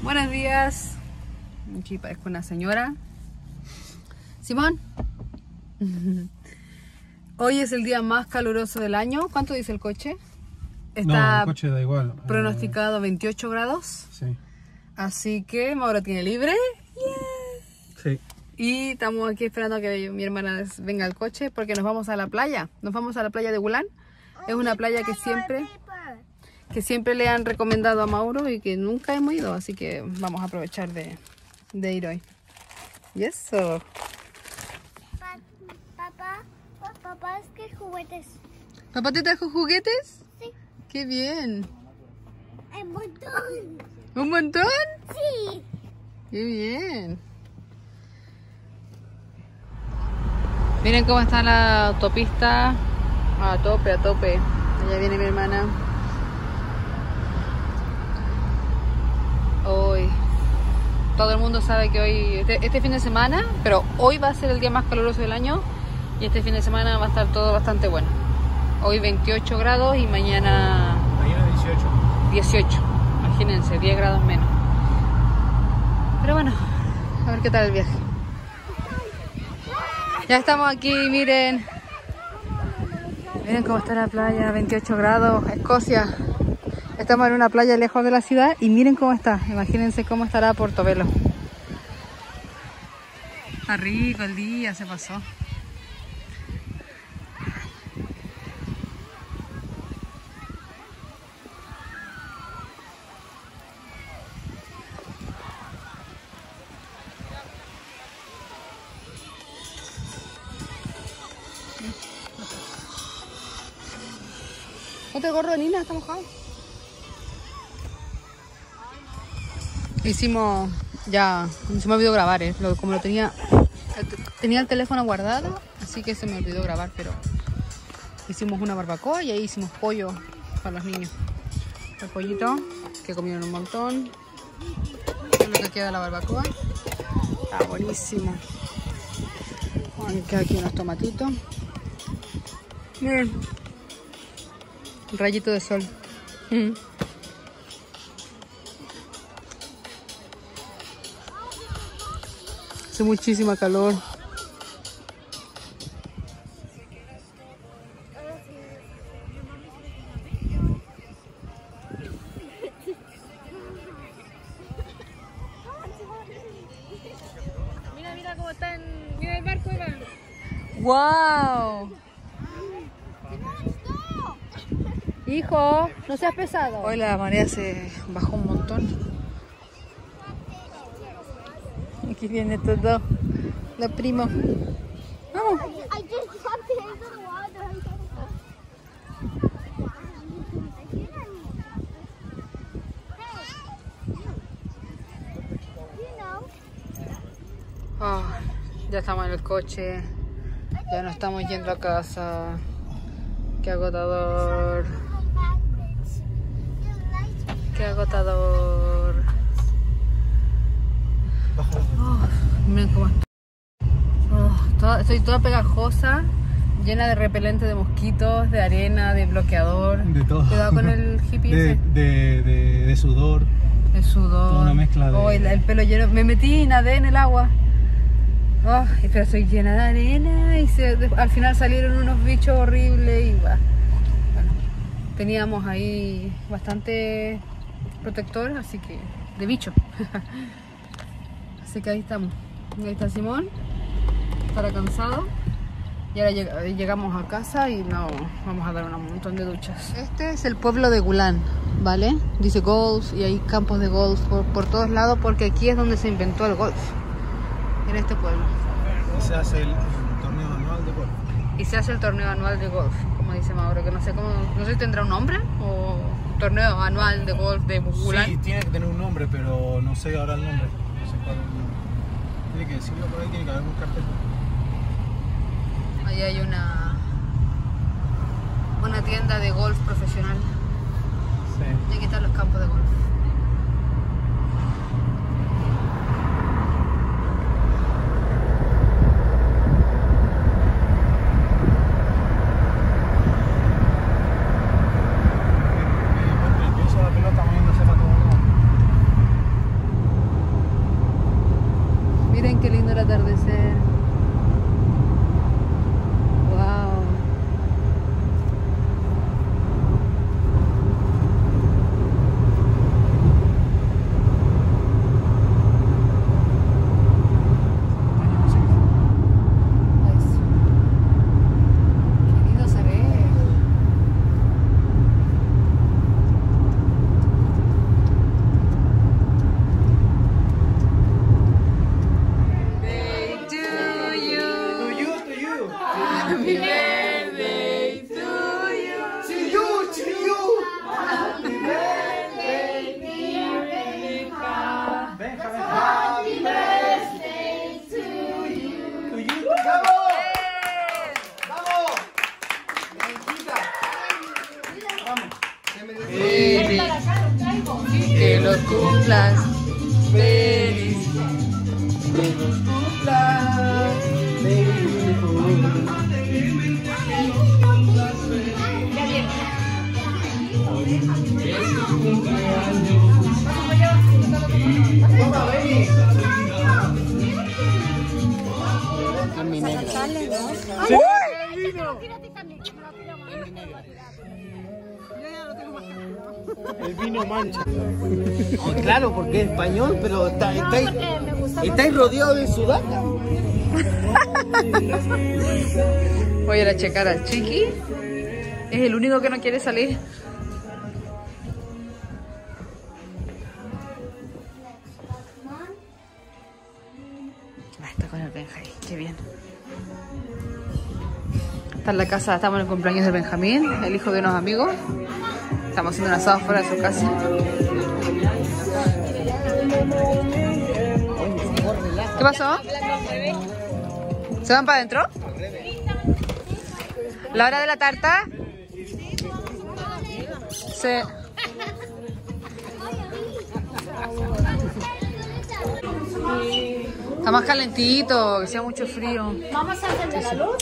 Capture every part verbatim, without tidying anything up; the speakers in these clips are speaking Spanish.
Buenos días. Aquí parezco una señora. Simón. Hoy es el día más caluroso del año. ¿Cuánto dice el coche? Está no, el coche da igual. pronosticado eh... veintiocho grados. Sí. Así que Mauro tiene libre. Yeah. Sí. Y estamos aquí esperando a que mi hermana venga al coche porque nos vamos a la playa. Nos vamos a la playa de Bulán. Es una playa que siempre... que siempre le han recomendado a Mauro y que nunca hemos ido, así que vamos a aprovechar de, de ir hoy. Y eso. Papá, papá, es que juguetes. ¿Papá te trajo juguetes? Sí. ¡Qué bien! Un montón. ¿Un montón? Sí. ¡Qué bien! Miren cómo está la autopista. A tope, a tope. Allá viene mi hermana. Hoy todo el mundo sabe que hoy este, este fin de semana, pero hoy va a ser el día más caluroso del año y este fin de semana va a estar todo bastante bueno. Hoy veintiocho grados y mañana Mañana dieciocho. dieciocho, imagínense, diez grados menos. Pero bueno, a ver qué tal el viaje. Ya estamos aquí, miren. Miren cómo está la playa, veintiocho grados, Escocia. Estamos en una playa lejos de la ciudad y miren cómo está. Imagínense cómo estará Portobelo. Está rico el día, se pasó. ¿No te gorro, Nina? ¿Está mojado? Hicimos, ya, se me olvidó grabar, ¿eh? Lo, como lo tenía, tenía el teléfono guardado, así que se me olvidó grabar, pero hicimos una barbacoa y ahí hicimos pollo para los niños. El pollito, que comieron un montón, es lo que queda de la barbacoa, está buenísimo. Queda aquí unos tomatitos, miren, un rayito de sol. Mm. Hace muchísima calor. Mira, mira cómo están. Mira el barco, Iván. ¡Wow! Hijo, no seas pesado. Hoy la marea se bajó un montón. Aquí viene todo. La prima. Vamos. I just jumped into the water. Oh, ya estamos en el coche. Ya no estamos yendo a casa. Qué agotador. Qué agotador. Oh, miren cómo estoy. Oh, toda, estoy toda pegajosa, llena de repelente de mosquitos, de arena, de bloqueador. De todo. Cuidado con el hippie de, ese. De, de, de sudor. De sudor. Toda una mezcla de... Oh, el, el pelo lleno. Me metí y nadé en el agua. Oh, pero estoy llena de arena y se, de, al final salieron unos bichos horribles y bah. Bueno, teníamos ahí bastante protector, así que de bicho. Así que ahí estamos. Ahí está Simón. Estará cansado. Y ahora lleg llegamos a casa y no, vamos a dar un montón de duchas. Este es el pueblo de Bulán, ¿vale? Dice golf y hay campos de golf por, por todos lados porque aquí es donde se inventó el golf. En este pueblo. Y se hace el, el torneo anual de golf. Y se hace el torneo anual de golf, como dice Mauro, que no sé cómo, no sé si tendrá un nombre o torneo anual de golf de Bulán. Sí, tiene que tener un nombre, pero no sé ahora el nombre. No sé cuál es el nombre. Tiene que decirlo por ahí, tiene que haber un cartel. Ahí hay una una tienda de golf profesional. Sí. Y aquí están los campos de golf. cumplas feliz. Que nos cumplas El vino mancha. Oh, claro, porque es español, pero está, estáis, estáis rodeados de sudaca. Voy a ir a checar al Chiqui. Es el único que no quiere salir. Ah, está con el Benjamín, qué bien. Está en la casa, estamos en el cumpleaños de Benjamín, el hijo de unos amigos. Estamos haciendo un asado fuera de su casa. ¿Qué pasó? ¿Se van para adentro? ¿La hora de la tarta? Sí. Está más calentito, que sea mucho frío. ¿Vamos a encender la luz?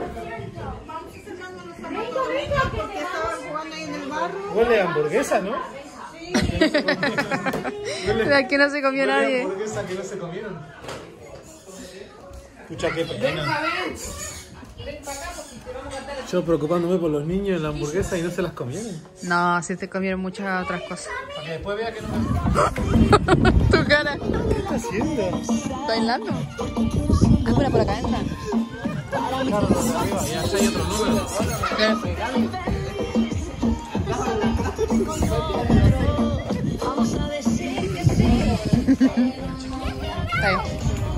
Huele a hamburguesa, ¿no? De aquí no se comió Huele a nadie. hamburguesa que no se comieron. Escucha, qué pena. Yo preocupándome por los niños en la hamburguesa y no se las comieron. No, sí te comieron muchas otras cosas. Para que después vea que no me... Tu cara. ¿Qué está haciendo? ¿Está bailando? Ah, mira, por acá entra. Claro, por arriba, y allá hay otro número. Está bien.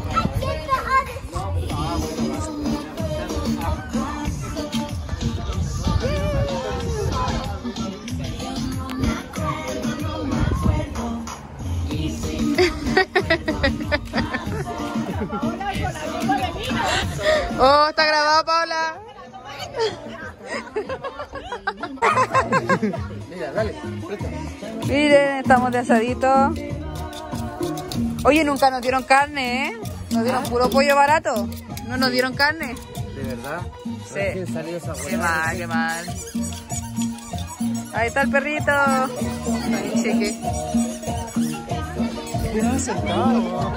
Oh, está grabado, Paula. Mira, dale, Miren, estamos de asadito. Oye, nunca nos dieron carne, ¿eh? Nos dieron puro pollo barato. No nos dieron carne. ¿de verdad? Sí. Recién salió esa Qué mal, qué mal. Ahí está el perrito. Ahí, cheque. ¿Qué no sentado?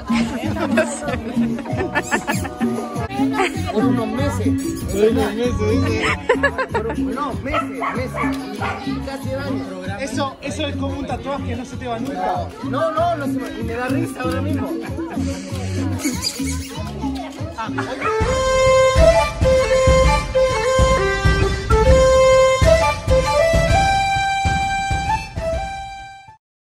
Por unos meses. Unos meses, dice. Por- no, meses, meses. Y casi años. Eso, eso es como un tatuaje que no se te va nunca. No, no, no se me, y me da risa ahora mismo. Ah,